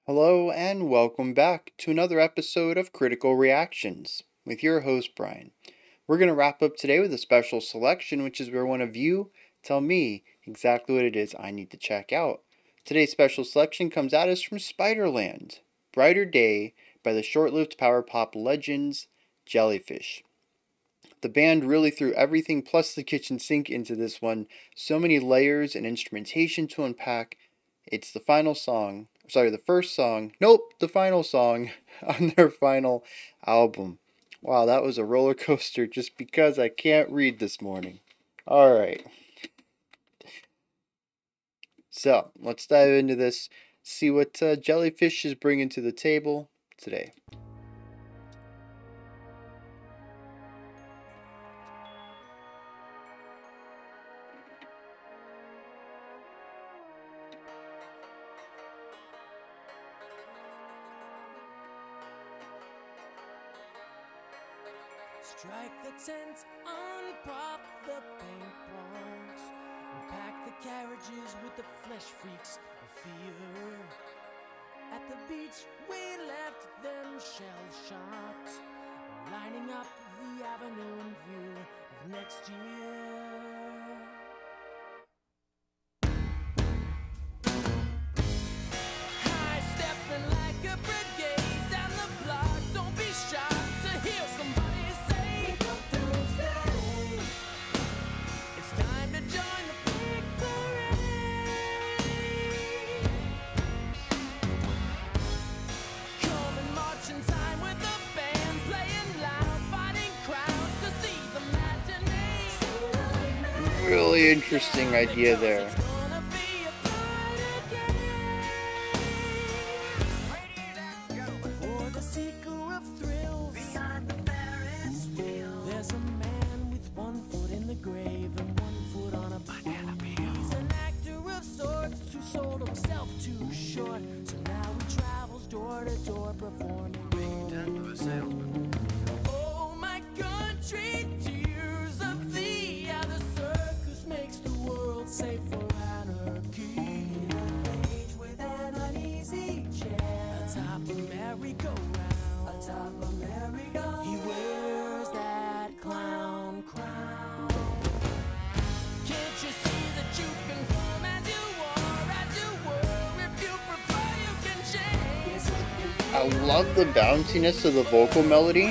Hello and welcome back to another episode of Critical Reactions with your host Brian. We're going to wrap up today with a special selection, which is where one of you tell me exactly what it is I need to check out. Today's special selection comes at us from Spiderland, Brighter Day by the short-lived power pop legends Jellyfish. The band really threw everything plus the kitchen sink into this one, so many layers and instrumentation to unpack. It's the final song. The final song on their final album. Wow, that was a roller coaster just because I can't read this morning. Alright. So, let's dive into this, see what Jellyfish is bringing to the table today. Strike the tents, unprop the paint bombs, unpack the carriages with the flesh freaks of fear. At the beach, we left them shell-shocked, lining up the avenue in view of next year. High stepping like a brigade down the block, don't be shocked to hear somebody. Really interesting idea there. There's a man with 1 foot in the grave and 1 foot on a banana peel. He's an actor of sorts who sold himself too short, so now he travels door to door performing. Big tent of a salesman. Oh my country, tears of thee, how the circus makes the world safe for anarchy. In a cage with an uneasy chair, atop a merry-go-round, atop a merry-go-round, he wears that clown crown. Can't you see that you can come as you were, if you prefer you can change. I love the bounciness of the vocal melody.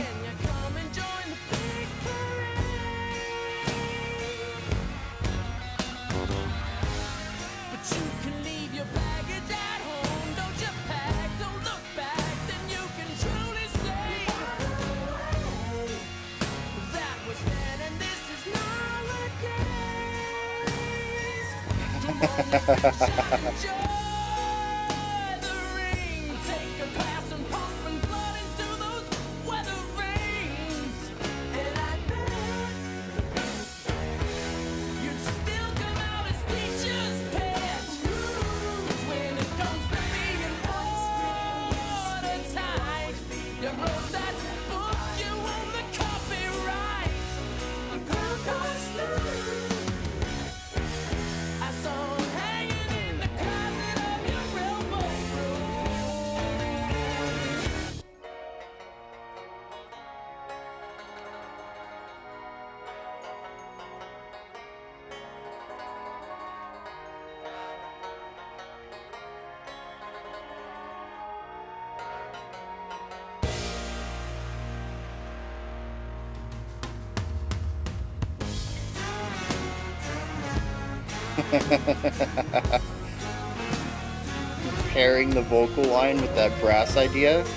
Pairing the vocal line with that brass idea.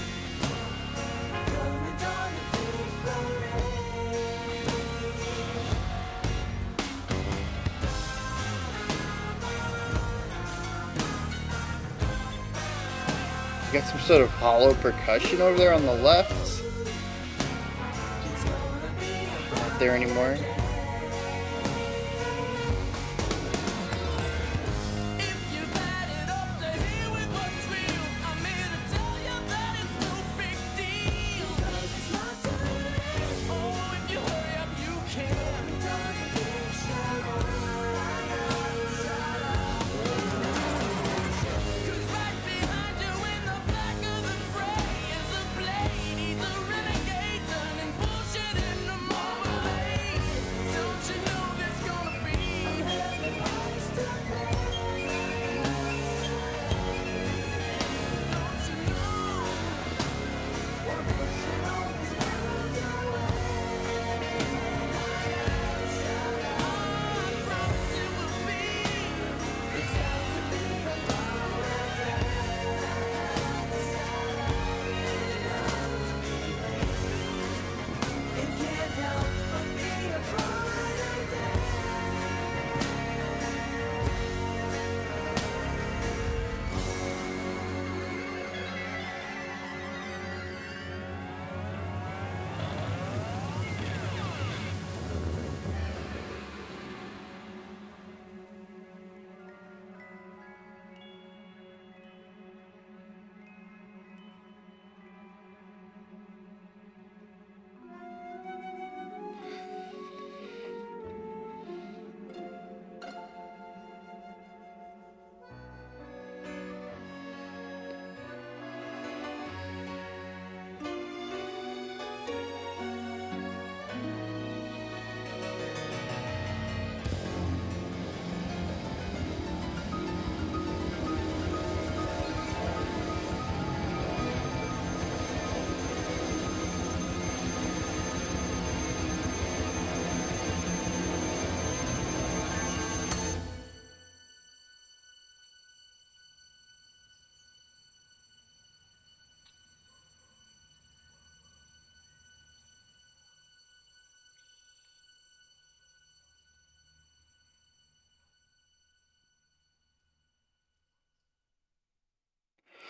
You got some sort of hollow percussion over there on the left. Not there anymore.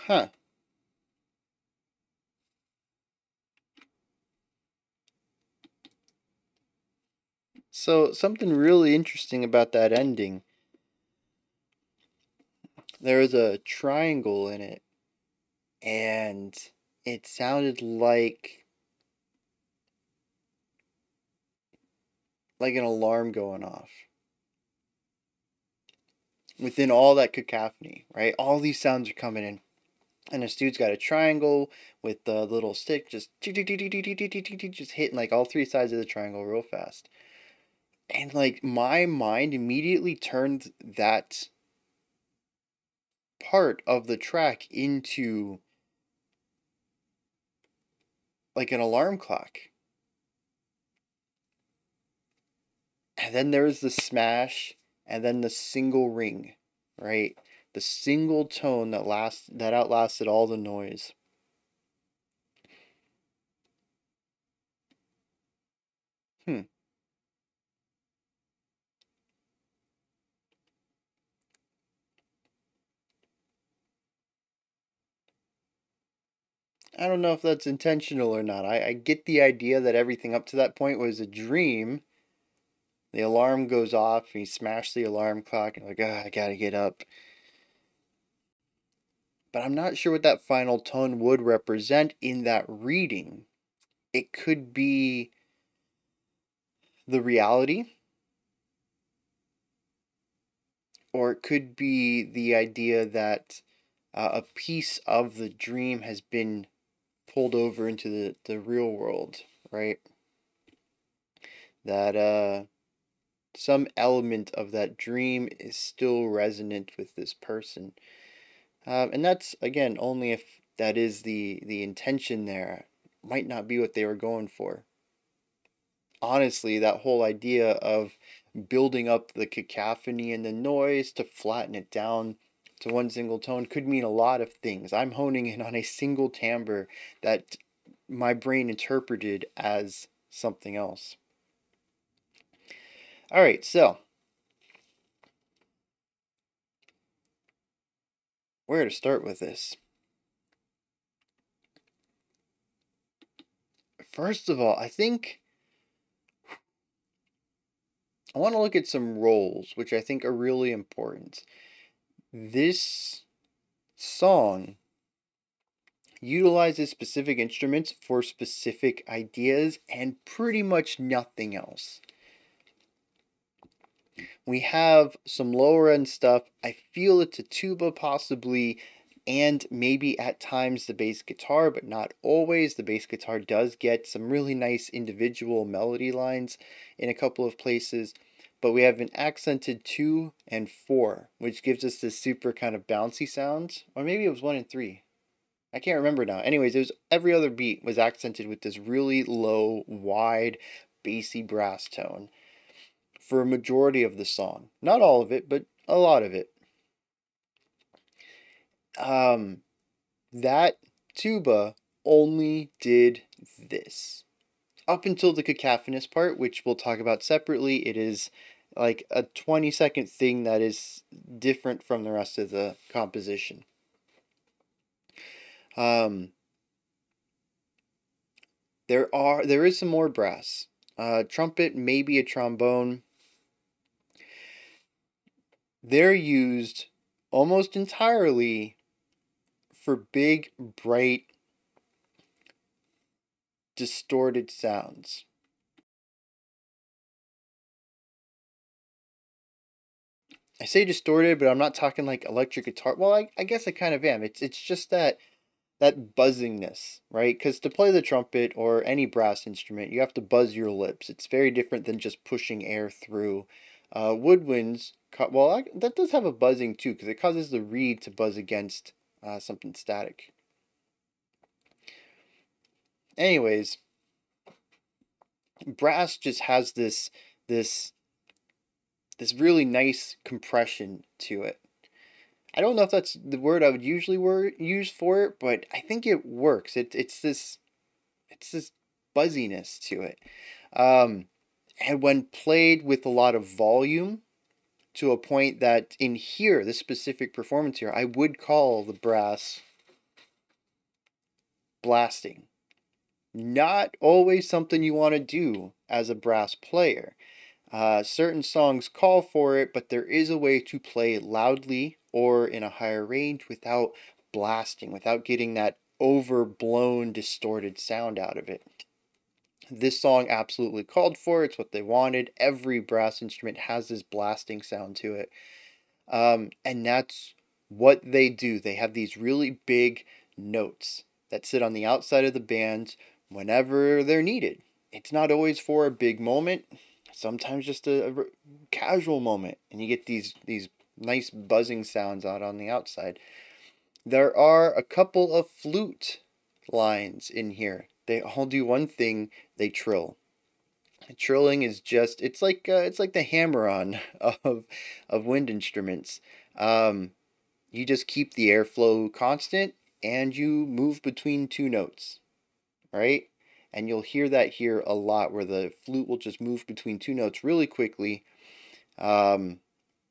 Huh. So, something really interesting about that ending. There was a triangle in it, and it sounded like an alarm going off. Within all that cacophony, right? All these sounds are coming in. And this dude's got a triangle with the little stick just hitting like all three sides of the triangle real fast. And like my mind immediately turned that part of the track into like an alarm clock. And then there's the smash and then the single ring, right? The single tone that outlasted all the noise. Hmm. I don't know if that's intentional or not. I get the idea that everything up to that point was a dream. The alarm goes off, and you smash the alarm clock, and like, I gotta get up. But I'm not sure what that final tone would represent in that reading. It could be the reality, or it could be the idea that a piece of the dream has been pulled over into the real world, right? That some element of that dream is still resonant with this person. And that's, again, only if that is the intention there. Might not be what they were going for. Honestly, that whole idea of building up the cacophony and the noise to flatten it down to one single tone could mean a lot of things. I'm honing in on a single timbre that my brain interpreted as something else. All right, so where to start with this? First of all, I think I want to look at some roles, which I think are really important. This song utilizes specific instruments for specific ideas and pretty much nothing else. We have some lower end stuff. I feel it's a tuba possibly, and maybe at times the bass guitar, but not always. The bass guitar does get some really nice individual melody lines in a couple of places. But we have an accented 2 and 4, which gives us this super kind of bouncy sound. Or maybe it was 1 and 3. I can't remember now. Anyways, it was every other beat was accented with this really low, wide, bassy brass tone for a majority of the song. Not all of it, but a lot of it. That tuba only did this. Up until the cacophonous part, which we'll talk about separately, it is like a 20-second thing that is different from the rest of the composition. There is some more brass. Trumpet, maybe a trombone. They're used almost entirely for big, bright, distorted sounds. I say distorted, but I'm not talking like electric guitar. Well, I guess I kind of am. It's just that buzzingness, right? Because to play the trumpet or any brass instrument, you have to buzz your lips. It's very different than just pushing air through. Woodwinds, that does have a buzzing too, because it causes the reed to buzz against something static. Anyways, brass just has this really nice compression to it. I don't know if that's the word I would usually use for it, but I think it works. It's this buzziness to it, and when played with a lot of volume, to a point that in here, this specific performance here, I would call the brass blasting. Not always something you want to do as a brass player. Certain songs call for it, but there is a way to play loudly or in a higher range without blasting, without getting that overblown, distorted sound out of it. This song absolutely called for it. It's what they wanted. Every brass instrument has this blasting sound to it. And that's what they do. They have these really big notes that sit on the outside of the band whenever they're needed. It's not always for a big moment, sometimes just a casual moment, and you get these nice buzzing sounds out on the outside. There are a couple of flute lines in here. They all do one thing, they trill. Trilling is just it's like the hammer-on of wind instruments. You just keep the airflow constant and you move between two notes, right? And you'll hear that here a lot where the flute will just move between two notes really quickly. And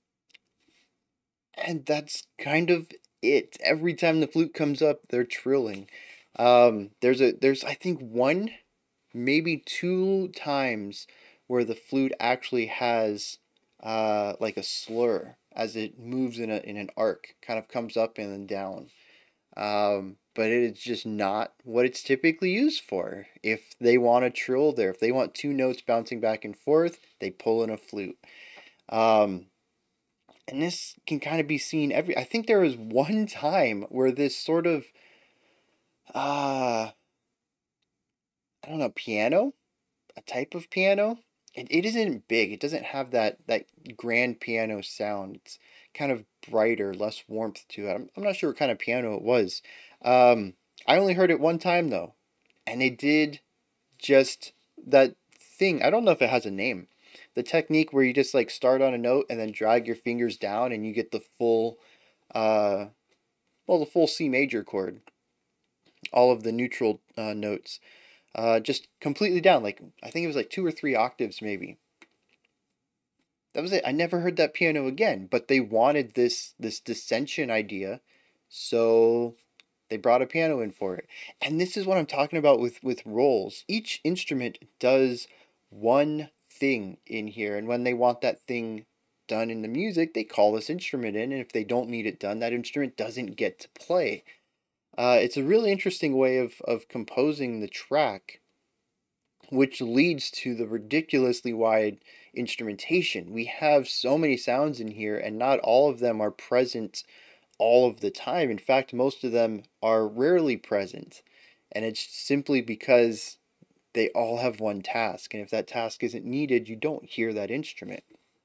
that's kind of it. Every time the flute comes up, they're trilling. There's I think one, maybe two times where the flute actually has like a slur as it moves in an arc, kind of comes up and then down. But it's just not what it's typically used for. If they want a trill there, if they want two notes bouncing back and forth, they pull in a flute. Um, and this can kind of be seen I think there was one time where this sort of, uh, I don't know, piano, a type of piano. It isn't big. It doesn't have that grand piano sound. It's kind of brighter, less warmth to it. I'm not sure what kind of piano it was. I only heard it one time though, and they did just that thing. I don't know if it has a name. The technique where you just like start on a note and then drag your fingers down and you get the full, uh, the full C major chord, all of the neutral notes. Just completely down. Like I think it was like 2 or 3 octaves maybe. That was it. I never heard that piano again. But they wanted this dissension idea, so they brought a piano in for it. And this is what I'm talking about with rolls. Each instrument does one thing in here, and when they want that thing done in the music, they call this instrument in, and if they don't need it done, that instrument doesn't get to play. It's a really interesting way of composing the track, which leads to the ridiculously wide instrumentation. We have so many sounds in here, and not all of them are present all of the time. In fact, most of them are rarely present, and it's simply because they all have one task, and if that task isn't needed, you don't hear that instrument,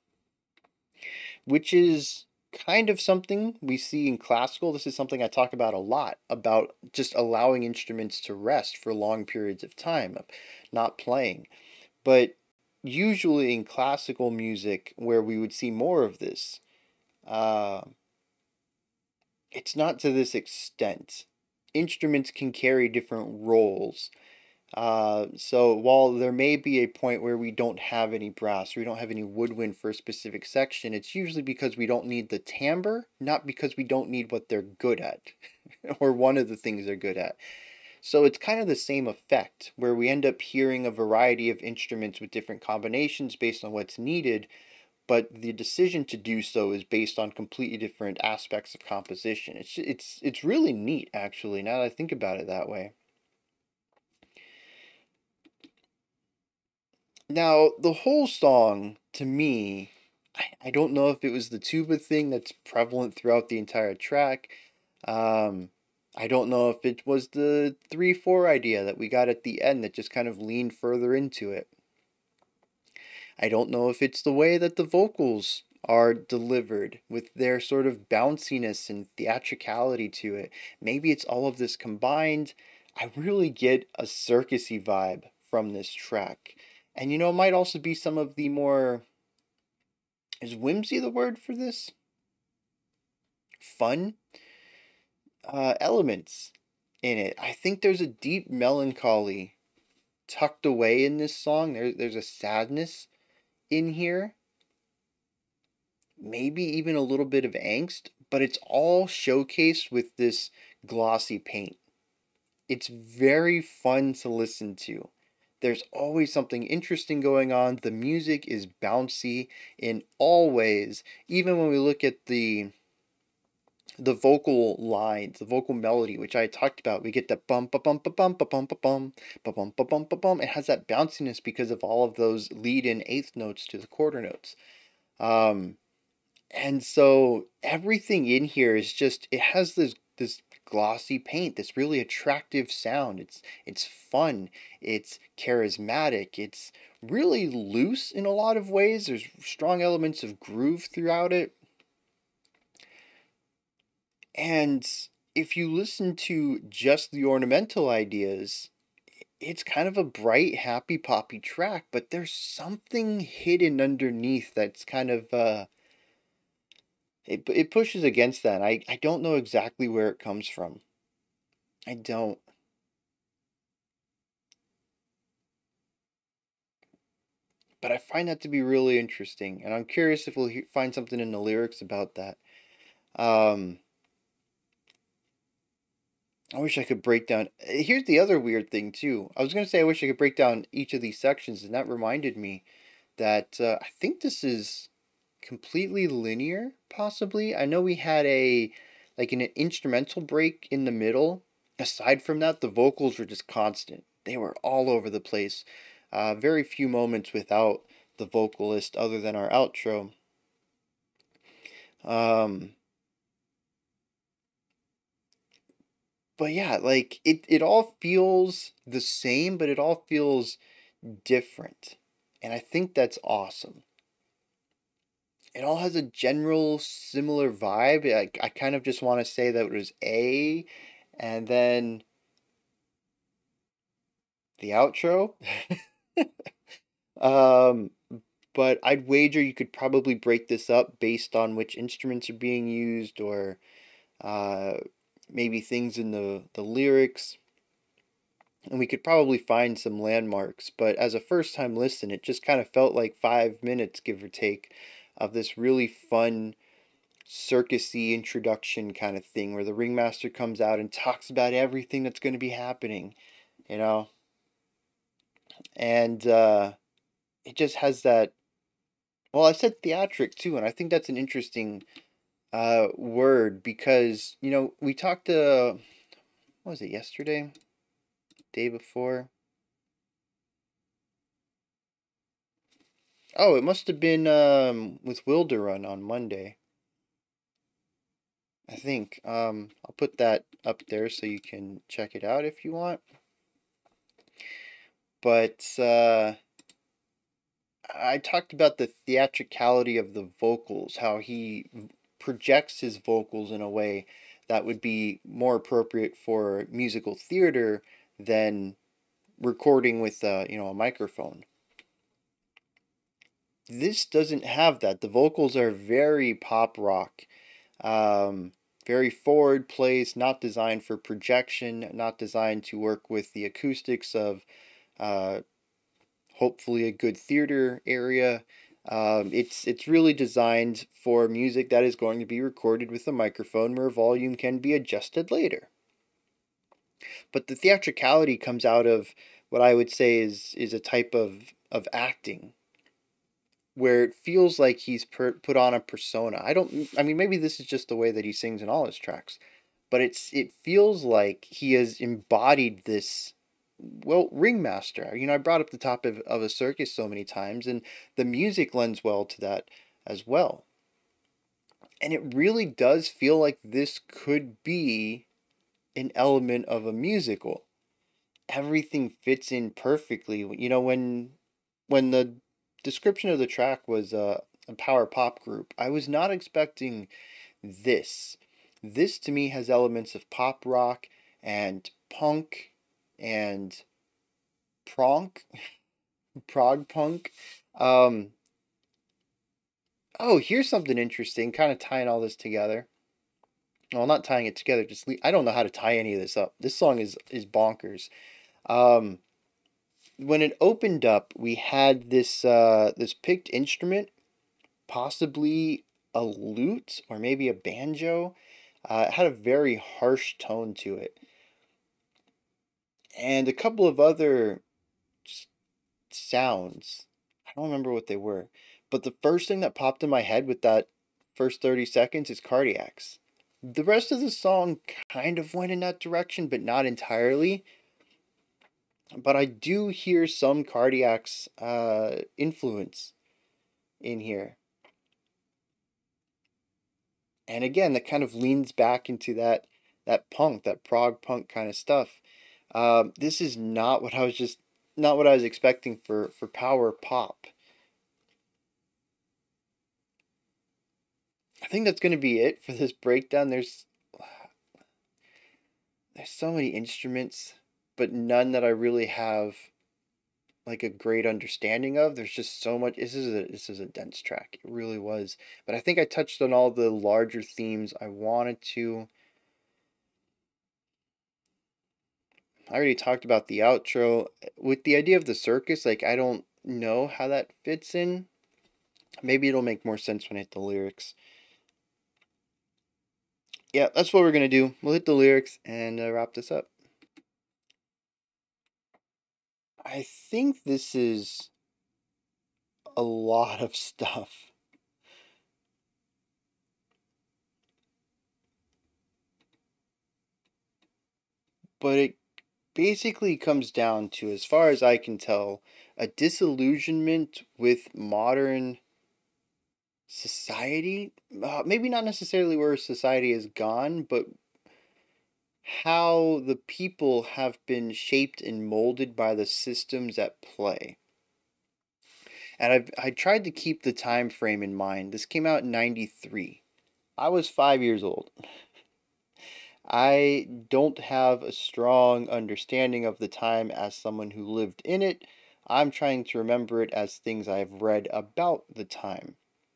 which is kind of something we see in classical. This is something I talk about a lot, about just allowing instruments to rest for long periods of time, of not playing. But usually in classical music, where we would see more of this, uh, it's not to this extent. Instruments can carry different roles. So while there may be a point where we don't have any brass or we don't have any woodwind for a specific section, it's usually because we don't need the timbre, not because we don't need what they're good at, or one of the things they're good at. So it's kind of the same effect, where we end up hearing a variety of instruments with different combinations based on what's needed, but the decision to do so is based on completely different aspects of composition. It's really neat, actually, now that I think about it that way. Now, the whole song, to me, I don't know if it was the tuba thing that's prevalent throughout the entire track. Um, I don't know if it was the 3/4 idea that we got at the end that just kind of leaned further into it. I don't know if it's the way that the vocals are delivered with their sort of bounciness and theatricality to it. Maybe it's all of this combined. I really get a circusy vibe from this track. And it might also be some of the more, is whimsy the word for this? Fun elements in it. I think there's a deep melancholy tucked away in this song. There's a sadness in here. Maybe even a little bit of angst, but it's all showcased with this glossy paint it's very fun to listen to. There's always something interesting going on. The music is bouncy in all ways. Even when we look at the vocal lines, the vocal melody, which I talked about, we get the bum ba bum ba bum ba bum ba bum ba bum ba bum ba bum. It has that bounciness because of all of those lead-in eighth notes to the quarter notes. Um, and so everything in here is just, it has this glossy paint, this really attractive sound. It's fun, it's charismatic, it's really loose in a lot of ways. There's strong elements of groove throughout it. And if you listen to just the ornamental ideas, it's kind of a bright, happy, poppy track, but there's something hidden underneath that's kind of it pushes against that. I don't know exactly where it comes from. I don't. But I find that to be really interesting, and I'm curious if we'll find something in the lyrics about that. Um, I wish I could break down. Here's the other weird thing too. I was gonna say I wish I could break down each of these sections, and that reminded me that I think this is completely linear, possibly. I know we had an instrumental break in the middle. Aside from that, the vocals were just constant. They were all over the place. Very few moments without the vocalist other than our outro. Um, but yeah, like it all feels the same, but it all feels different. And I think that's awesome. It all has a general similar vibe. I kind of just want to say that it was A, and then the outro. um, but I'd wager you could probably break this up based on which instruments are being used, or uh, maybe things in the lyrics. And we could probably find some landmarks, but as a first time listen, it just kind of felt like 5 minutes, give or take, of this really fun circusy introduction kind of thing where the ringmaster comes out and talks about everything that's going to be happening, you know? And it just has that. Well, I said theatric too, and I think that's an interesting word because, we talked what was it, yesterday? Day before? Oh, it must have been with Wilderun on Monday. I think. I'll put that up there so you can check it out if you want. But I talked about the theatricality of the vocals, how he projects his vocals in a way that would be more appropriate for musical theater than recording with a microphone. This doesn't have that. The vocals are very pop rock, um, very forward placed, not designed for projection, not designed to work with the acoustics of uh, hopefully a good theater area. It's really designed for music that is going to be recorded with a microphone where volume can be adjusted later. But the theatricality comes out of what I would say is a type of acting where it feels like he's put on a persona. I mean, maybe this is just the way that he sings in all his tracks, but it feels like he has embodied this, well, ringmaster. I brought up the top of a circus so many times, and the music lends well to that as well. And it really does feel like this could be an element of a musical. Everything fits in perfectly. When the description of the track was a power pop group, I was not expecting this. This to me has elements of pop rock and punk and pronk, prog punk. Um, oh, here's something interesting, kind of tying all this together. Well, not tying it together, I don't know how to tie any of this up. This song is bonkers. Um, when it opened up, we had this picked instrument, possibly a lute or maybe a banjo. It had a very harsh tone to it. and a couple of other just sounds. I don't remember what they were, but the first thing that popped in my head with that first 30 seconds is Cardiacs. The rest of the song kind of went in that direction, but not entirely. But I do hear some Cardiacs influence in here. And again, that kind of leans back into that punk, that prog punk kind of stuff. This is not what I was expecting for power pop. I think that's going to be it for this breakdown. There's so many instruments, but none that I really have like a great understanding of. There's just so much. This is a dense track. It really was. But I think I touched on all the larger themes I wanted to. I already talked about the outro. With the idea of the circus, like I don't know how that fits in. Maybe it'll make more sense when I hit the lyrics. Yeah, that's what we're gonna do. We'll hit the lyrics and wrap this up. I think this is a lot of stuff. But it basically comes down to, as far as I can tell, a disillusionment with modern society. Maybe not necessarily where society has gone, but how the people have been shaped and molded by the systems at play. And I tried to keep the time frame in mind. This came out in 93. I was 5 years old. I don't have a strong understanding of the time as someone who lived in it. I'm trying to remember it as things I've read about the time.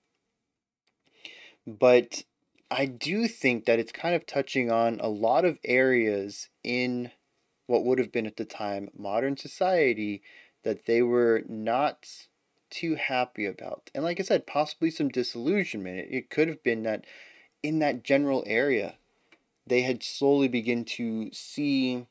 But I do think that it's kind of touching on a lot of areas in what would have been at the time modern society that they were not too happy about. And like I said, possibly some disillusionment. It could have been that in that general area, they had slowly begun to see.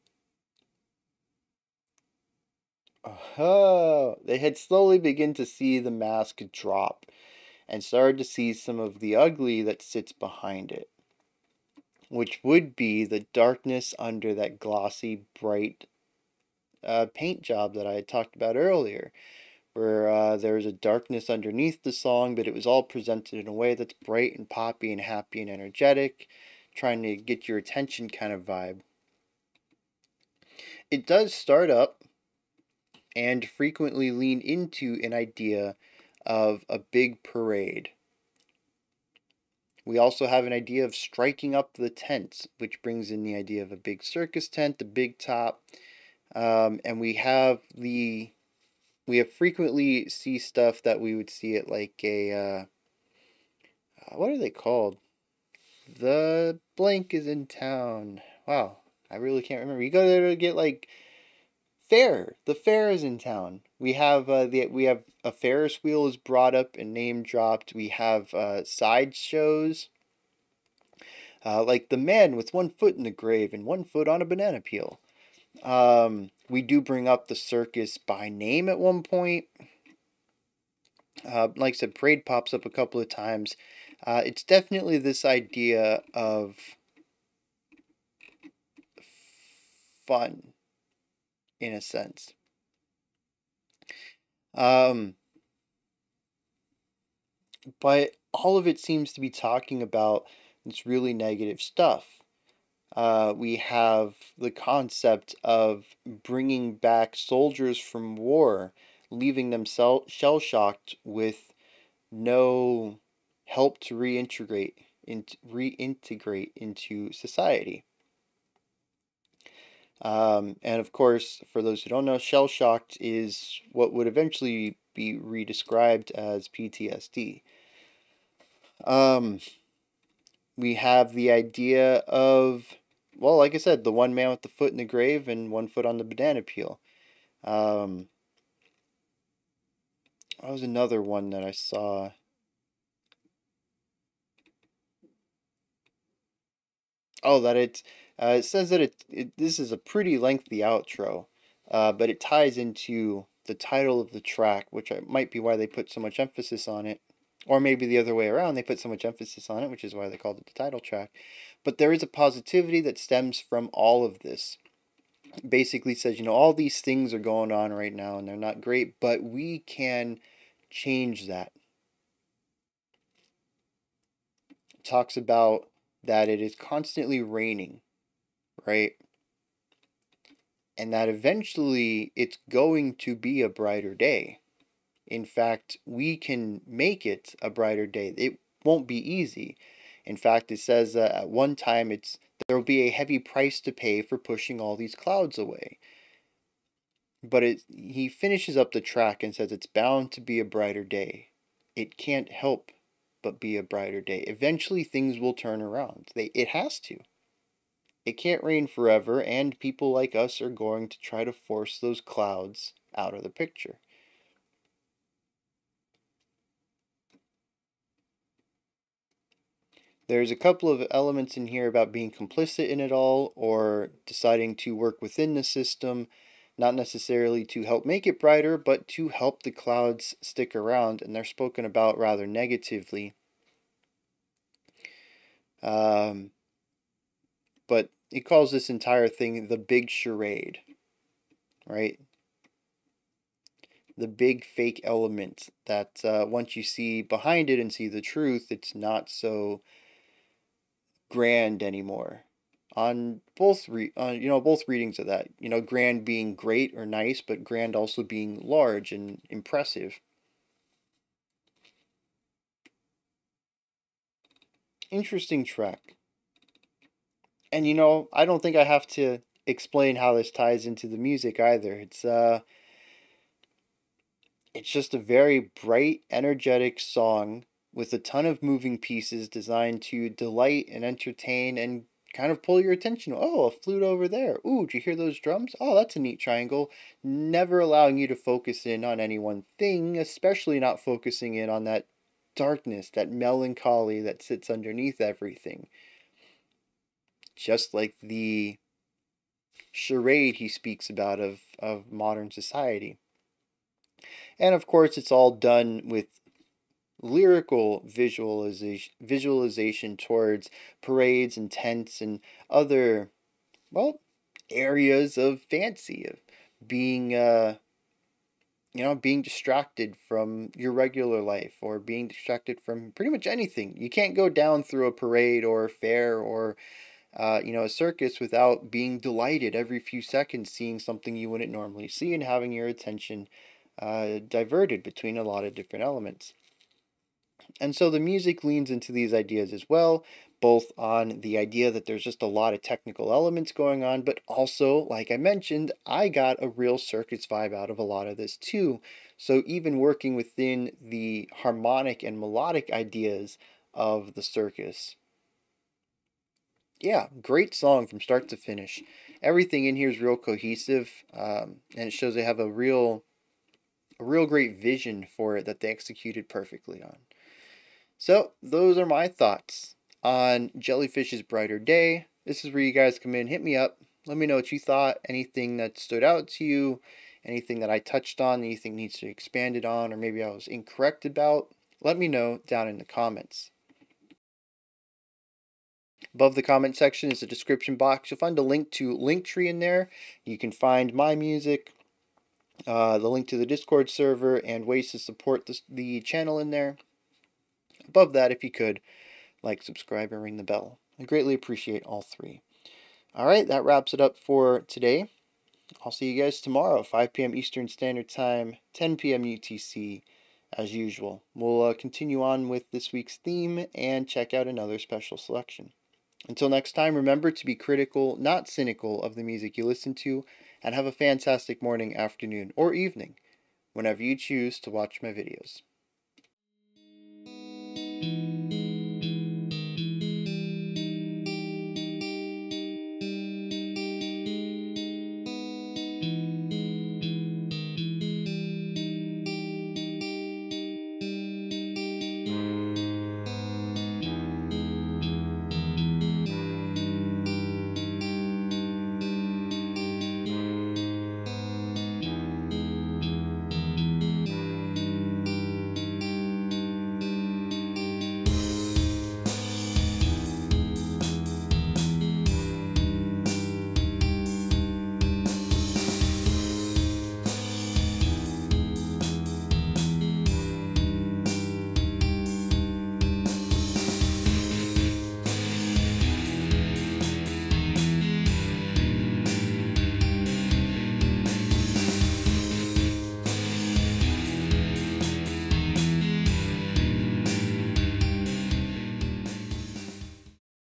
Oh, they had slowly begun to see the mask drop and started to see some of the ugly that sits behind it, which would be the darkness under that glossy, bright paint job that I had talked about earlier, where there was a darkness underneath the song, but it was all presented in a way that's bright and poppy and happy and energetic, trying to get your attention kind of vibe. It does start up and frequently lean into an idea of a big parade. We also have an idea of striking up the tents, which brings in the idea of a big circus tent, the big top, and we have frequently see stuff that we would see at like a what are they called? The blank is in town. Wow, I really can't remember. You go there to get like fair. The fair is in town. We have a Ferris wheel is brought up and name dropped. We have side shows. Like the man with one foot in the grave and one foot on a banana peel. We do bring up the circus by name at one point. Like I said, parade pops up a couple of times. It's definitely this idea of fun, in a sense. But all of it seems to be talking about this really negative stuff. We have the concept of bringing back soldiers from war, leaving them shell shocked with no help to reintegrate into society. And of course, for those who don't know, shell shocked is what would eventually be redescribed as PTSD. We have the idea of, well, like I said, the one man with the foot in the grave and one foot on the banana peel. That was another one that I saw. Oh, that it says that this is a pretty lengthy outro, but it ties into the title of the track, which might be why they put so much emphasis on it. Or maybe the other way around, they put so much emphasis on it, which is why they called it the title track. But there is a positivity that stems from all of this. It basically says, all these things are going on right now and they're not great, but we can change that. It talks about that it is constantly raining, right? And that eventually it's going to be a brighter day. In fact, we can make it a brighter day. It won't be easy. In fact, it says at one time there will be a heavy price to pay for pushing all these clouds away. But he finishes up the track and says it's bound to be a brighter day. It can't help but be a brighter day. Eventually things will turn around. It has to. It can't rain forever, and people like us are going to try to force those clouds out of the picture. There's a couple of elements in here about being complicit in it all or deciding to work within the system, not necessarily to help make it brighter, but to help the clouds stick around, and they're spoken about rather negatively. But it calls this entire thing the big charade, right? The big fake element that once you see behind it and see the truth, it's not so grand anymore. On both both readings of that, grand being great or nice, but grand also being large and impressive. Interesting track. And I don't think I have to explain how this ties into the music either. It's just a very bright, energetic song with a ton of moving pieces designed to delight and entertain and kind of pull your attention. Oh, a flute over there. Ooh, did you hear those drums? Oh, that's a neat triangle. Never allowing you to focus in on any one thing, especially not focusing in on that darkness, that melancholy that sits underneath everything. Just like the charade he speaks about of modern society. And of course, it's all done with lyrical visualization towards parades and tents and other, well, areas of fancy, of being, being distracted from your regular life or being distracted from pretty much anything. You can't go down through a parade or a fair or, a circus without being delighted every few seconds seeing something you wouldn't normally see and having your attention diverted between a lot of different elements. And so the music leans into these ideas as well, both on the idea that there's just a lot of technical elements going on, but also, like I mentioned, I got a real circus vibe out of a lot of this too. So even working within the harmonic and melodic ideas of the circus. Yeah, great song from start to finish. Everything in here is real cohesive, and it shows they have a real great vision for it that they executed perfectly on. So, those are my thoughts on Jellyfish's Brighter Day. This is where you guys come in, hit me up, let me know what you thought, anything that stood out to you, anything that I touched on, anything needs to be expanded on, or maybe I was incorrect about. Let me know down in the comments. Above the comment section is a description box. You'll find a link to Linktree in there. You can find my music, the link to the Discord server, and ways to support the channel in there. Above that, if you could, like, subscribe, and ring the bell. I greatly appreciate all three. Alright, that wraps it up for today. I'll see you guys tomorrow, 5 p.m. Eastern Standard Time, 10 p.m. UTC, as usual. We'll continue on with this week's theme and check out another special selection. Until next time, remember to be critical, not cynical, of the music you listen to, and have a fantastic morning, afternoon, or evening, whenever you choose to watch my videos.